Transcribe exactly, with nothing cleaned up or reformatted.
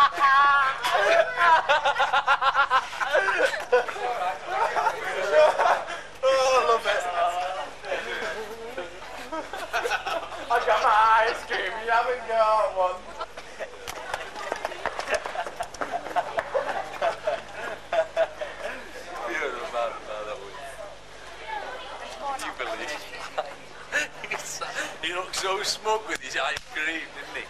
I love it. I got my ice cream, you haven't got one. You believe? He looks so smug with his ice cream, didn't he?